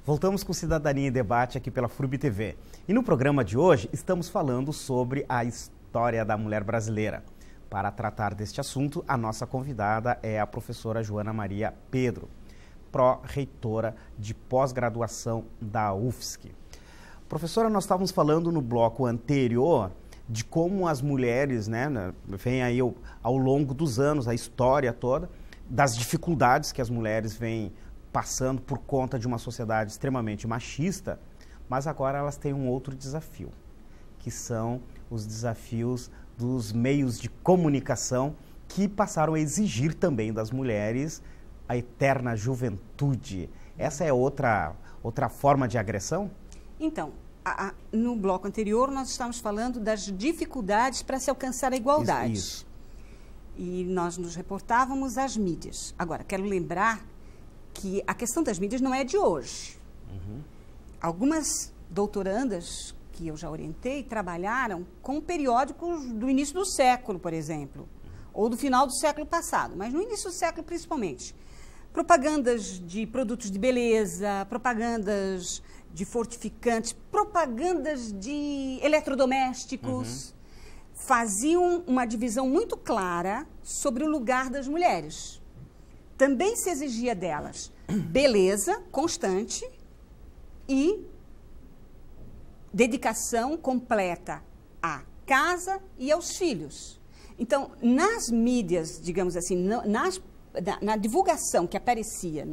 Voltamos com Cidadania em Debate aqui pela FURB TV. E no programa de hoje estamos falando sobre a história da mulher brasileira. Para tratar deste assunto, a nossa convidada é a professora Joana Maria Pedro, pró-reitora de pós-graduação da UFSC. Professora, nós estávamos falando no bloco anterior de como as mulheres, vem aí ao longo dos anos, a história toda, das dificuldades que as mulheres vêm passando por conta de uma sociedade extremamente machista, mas agora elas têm um outro desafio, que são os desafios dos meios de comunicação que passaram a exigir também das mulheres a eterna juventude. Essa é outra forma de agressão? Então, no bloco anterior nós estávamos falando das dificuldades para se alcançar a igualdade. Isso. E nós nos reportávamos às mídias. Agora, quero lembrar que a questão das mídias não é de hoje. Algumas doutorandas que eu já orientei trabalharam com periódicos do início do século, por exemplo, ou do final do século passado, mas no início do século principalmente. Propagandas de produtos de beleza, propagandas de fortificantes, propagandas de eletrodomésticos, faziam uma divisão muito clara sobre o lugar das mulheres. Também se exigia delas beleza constante e dedicação completa à casa e aos filhos. Então, nas mídias, digamos assim, na divulgação que aparecia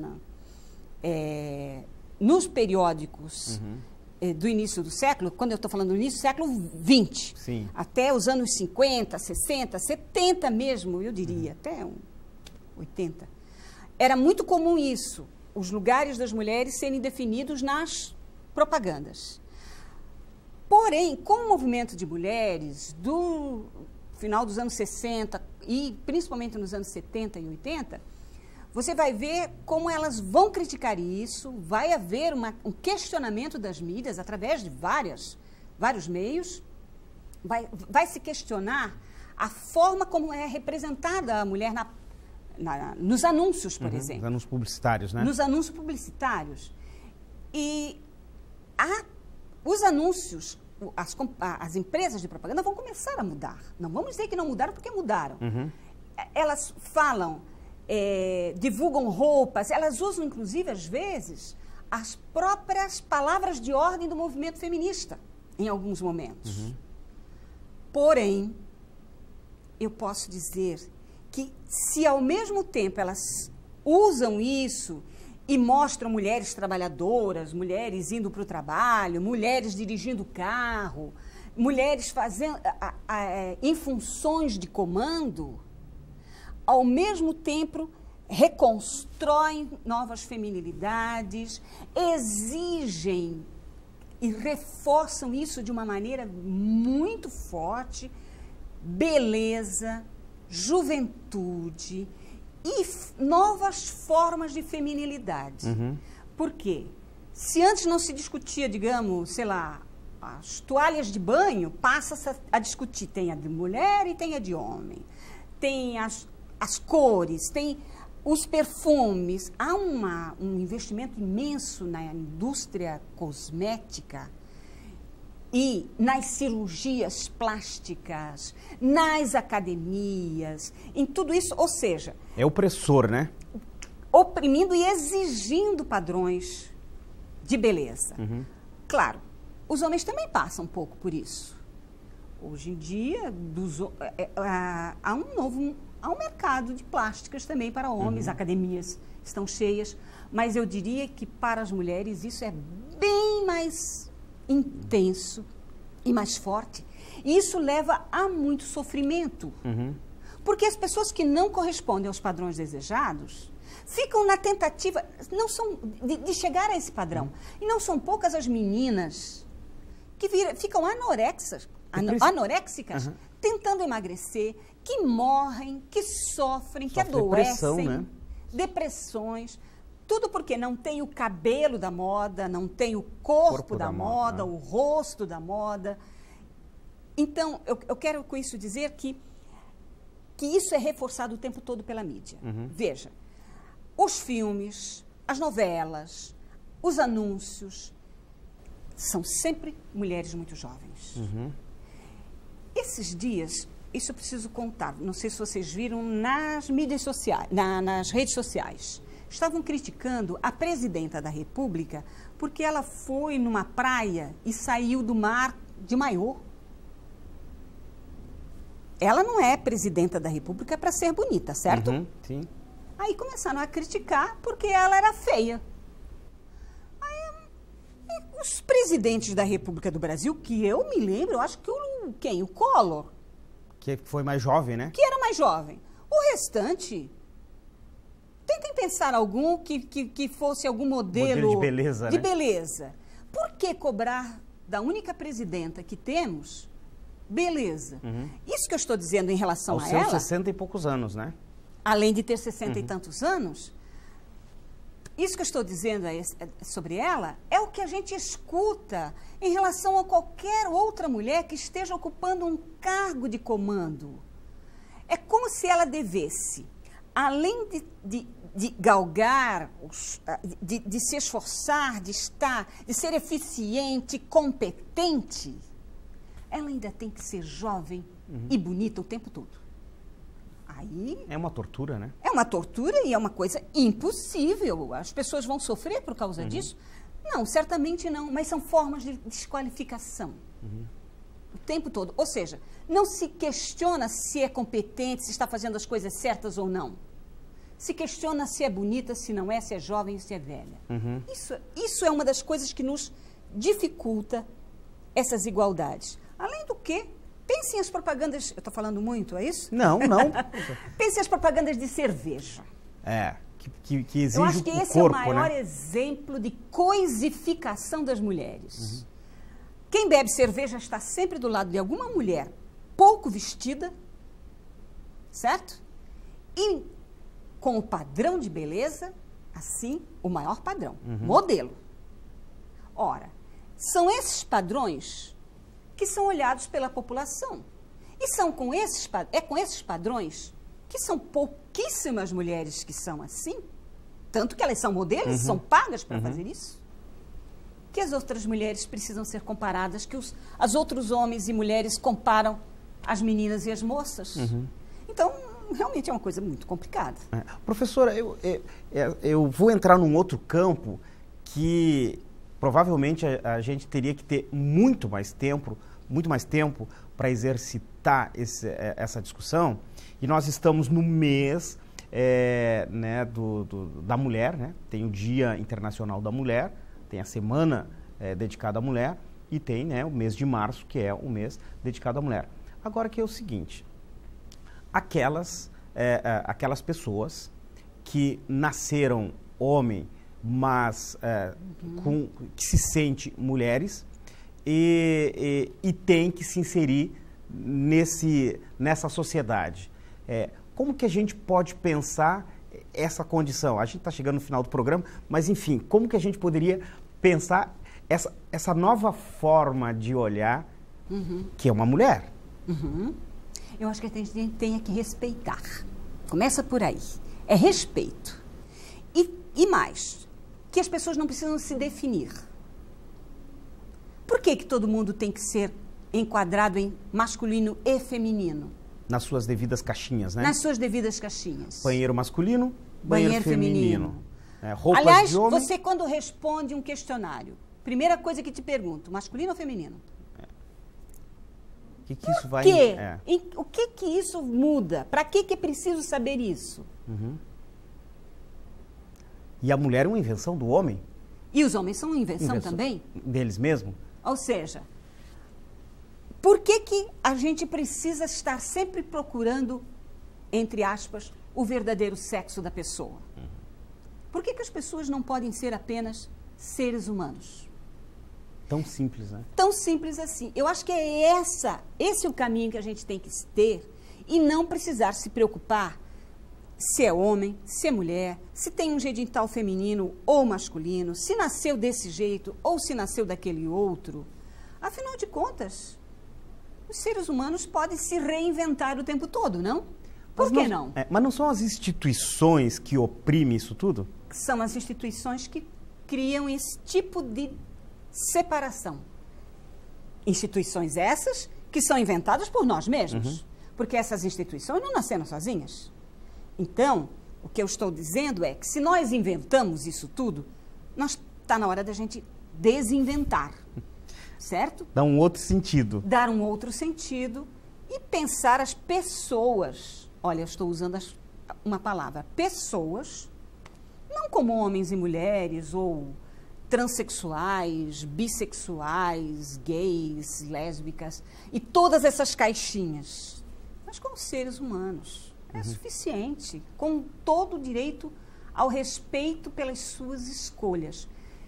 nos periódicos do início do século, quando eu estou falando do início do século XX, Sim. até os anos 50, 60, 70 mesmo, eu diria, até 80, era muito comum isso, os lugares das mulheres serem definidos nas propagandas. Porém, com o movimento de mulheres do final dos anos 60 e principalmente nos anos 70 e 80, você vai ver como elas vão criticar isso, vai haver um questionamento das mídias através de vários meios, vai se questionar a forma como é representada a mulher nos anúncios, por exemplo. Nos anúncios publicitários, né? Nos anúncios publicitários. E os anúncios, as empresas de propaganda vão começar a mudar. Não vamos dizer que não mudaram, porque mudaram. Elas falam, divulgam roupas, elas usam, inclusive, às vezes, as próprias palavras de ordem do movimento feminista, em alguns momentos. Porém, eu posso dizer que se ao mesmo tempo elas usam isso e mostram mulheres trabalhadoras, mulheres indo para o trabalho, mulheres dirigindo carro, mulheres fazendo em funções de comando, ao mesmo tempo reconstroem novas feminilidades, exigem e reforçam isso de uma maneira muito forte, beleza, juventude e novas formas de feminilidade. Por quê? Se antes não se discutia, digamos, sei lá, as toalhas de banho, passa-se a discutir, tem a de mulher e tem a de homem. Tem as cores, tem os perfumes. Há um investimento imenso na indústria cosmética e nas cirurgias plásticas, nas academias, em tudo isso, ou seja... É opressor, né? Oprimindo e exigindo padrões de beleza. Claro, os homens também passam um pouco por isso. Hoje em dia, há um mercado de plásticas também para homens, academias estão cheias, mas eu diria que para as mulheres isso é bem mais intenso e mais forte. E isso leva a muito sofrimento. Porque as pessoas que não correspondem aos padrões desejados ficam na tentativa de chegar a esse padrão. E não são poucas as meninas que ficam anoréxicas, tentando emagrecer, que morrem, que sofrem, que adoecem, depressões. Tudo porque não tem o cabelo da moda, não tem o corpo da moda, o rosto da moda. Então, eu quero com isso dizer que isso é reforçado o tempo todo pela mídia. Veja, os filmes, as novelas, os anúncios, são sempre mulheres muito jovens. Esses dias, isso eu preciso contar, não sei se vocês viram nas mídias sociais, nas redes sociais, estavam criticando a presidenta da República porque ela foi numa praia e saiu do mar de maiô. Ela não é presidenta da República para ser bonita, certo? Sim. Aí começaram a criticar porque ela era feia. Os presidentes da República do Brasil, que eu me lembro, eu acho que o Collor. Que foi mais jovem, né? Que era mais jovem. O restante, tentem pensar algum que fosse algum modelo de beleza, de né? beleza. Por que cobrar da única presidenta que temos beleza? Isso que eu estou dizendo em relação Aos a seus ela, 60 e poucos anos, né? além de ter 60 e tantos anos, isso que eu estou dizendo sobre ela é o que a gente escuta em relação a qualquer outra mulher que esteja ocupando um cargo de comando. É como se ela devesse, além de galgar, de se esforçar, de ser eficiente, competente, ela ainda tem que ser jovem e bonita o tempo todo. Aí é uma tortura, né? é uma tortura e é uma coisa impossível. As pessoas vão sofrer por causa disso? Não, certamente não, mas são formas de desqualificação. O tempo todo. Ou seja, não se questiona se é competente, se está fazendo as coisas certas ou não. Se questiona se é bonita, se não é, se é jovem, se é velha. Isso é uma das coisas que nos dificulta essas igualdades. Além do que, pensem as propagandas... Eu estou falando muito, é isso? Não. Pensem as propagandas de cerveja. Que exige Eu acho que esse corpo, é o maior né? exemplo de coisificação das mulheres. Quem bebe cerveja está sempre do lado de alguma mulher pouco vestida, certo? E com o padrão de beleza, assim, o maior padrão, modelo. Ora, são esses padrões que são olhados pela população. E com esses padrões que são pouquíssimas mulheres que são assim, tanto que elas são modelos, são pagas para fazer isso, que as outras mulheres precisam ser comparadas, que os outros homens e mulheres comparam as meninas e as moças. Então, realmente é uma coisa muito complicada. Professora, eu vou entrar num outro campo que provavelmente a gente teria que ter muito mais tempo para exercitar essa discussão. E nós estamos no mês né, da mulher, né? Tem o Dia Internacional da Mulher, tem a semana dedicada à mulher e tem, né, o mês de março, que é o mês dedicado à mulher. Agora que é o seguinte, aquelas pessoas que nasceram homem, mas que se sentem mulheres e tem que se inserir nessa sociedade. Como que a gente pode pensar essa condição? A gente está chegando no final do programa, mas enfim, como que a gente poderia pensar essa nova forma de olhar que é uma mulher? Eu acho que a gente tem que respeitar. Começa por aí. É respeito. E mais, que as pessoas não precisam se definir. Por que todo mundo tem que ser enquadrado em masculino e feminino? Nas suas devidas caixinhas, né? Nas suas devidas caixinhas. Banheiro masculino, banheiro feminino. Roupas Aliás, de homem. você quando responde um questionário, primeira coisa que te pergunto, masculino ou feminino? O que isso vai... O que isso muda? Para que é preciso saber isso? E a mulher é uma invenção do homem? E os homens são uma invenção também? Deles mesmo? Ou seja, por que a gente precisa estar sempre procurando, entre aspas, o verdadeiro sexo da pessoa? Por que as pessoas não podem ser apenas seres humanos? Tão simples, né? Tão simples assim. Eu acho que é esse o caminho que a gente tem que ter e não precisar se preocupar se é homem, se é mulher, se tem um genital feminino ou masculino, se nasceu desse jeito ou se nasceu daquele outro. Afinal de contas, os seres humanos podem se reinventar o tempo todo, não? Por que não? Mas não são as instituições que oprimem isso tudo? São as instituições que criam esse tipo de separação. Instituições essas que são inventadas por nós mesmos, porque essas instituições não nasceram sozinhas. Então, o que eu estou dizendo é que se nós inventamos isso tudo, está na hora da gente desinventar, certo? Dá um outro sentido. Dar um outro sentido e pensar as pessoas. Olha, eu estou usando uma palavra, pessoas, não como homens e mulheres, ou transexuais, bissexuais, gays, lésbicas, e todas essas caixinhas, mas como seres humanos. É suficiente, com todo o direito ao respeito pelas suas escolhas.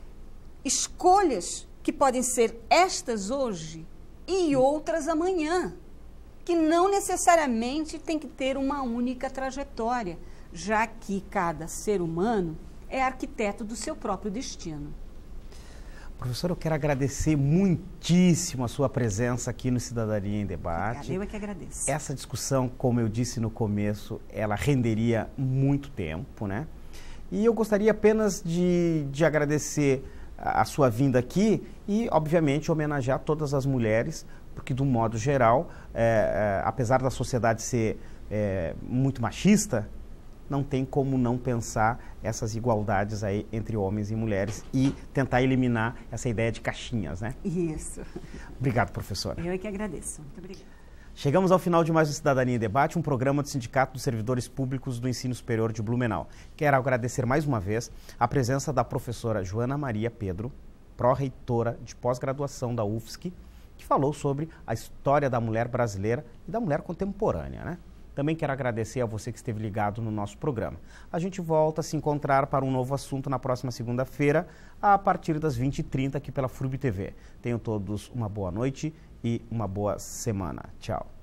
Escolhas que podem ser estas hoje e outras amanhã, que não necessariamente tem que ter uma única trajetória, já que cada ser humano é arquiteto do seu próprio destino. Professora, eu quero agradecer muitíssimo a sua presença aqui no Cidadania em Debate. Obrigada, eu é que agradeço. Essa discussão, como eu disse no começo, ela renderia muito tempo, né? E eu gostaria apenas de agradecer a sua vinda aqui e, obviamente, homenagear todas as mulheres, porque, do modo geral, apesar da sociedade ser muito machista, não tem como não pensar essas igualdades aí entre homens e mulheres e tentar eliminar essa ideia de caixinhas, né? Isso. Obrigado, professora. Eu é que agradeço. Muito obrigada. Chegamos ao final de mais um Cidadania em Debate, um programa do Sindicato dos Servidores Públicos do Ensino Superior de Blumenau. Quero agradecer mais uma vez a presença da professora Joana Maria Pedro, pró-reitora de pós-graduação da UFSC, que falou sobre a história da mulher brasileira e da mulher contemporânea, né? Também quero agradecer a você que esteve ligado no nosso programa. A gente volta a se encontrar para um novo assunto na próxima segunda-feira, a partir das 20h30 aqui pela FURB TV. Tenham todos uma boa noite e uma boa semana. Tchau.